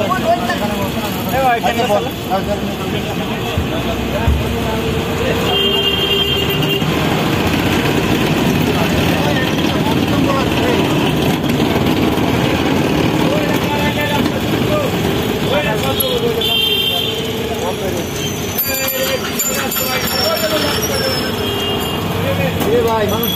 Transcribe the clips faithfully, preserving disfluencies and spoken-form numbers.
ভাই মানুষ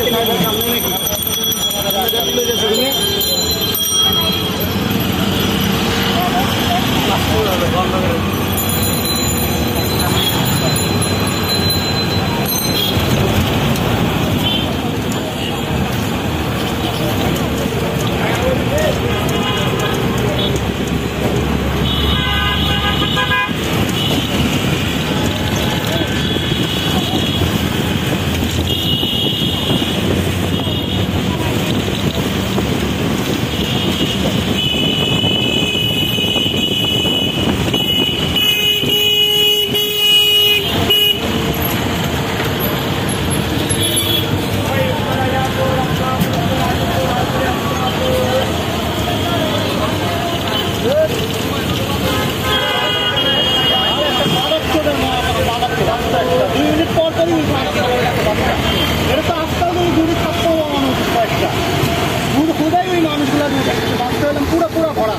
পুরো পুরো ভরা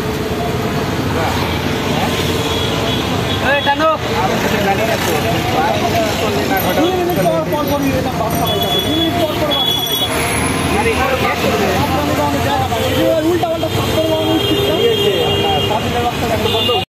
দুই মিনিট পর পর পর এটা বাচ্চা হয়ে যাবে দুই মিনিট পর পর বাচ্চা উল্টা পাল্টা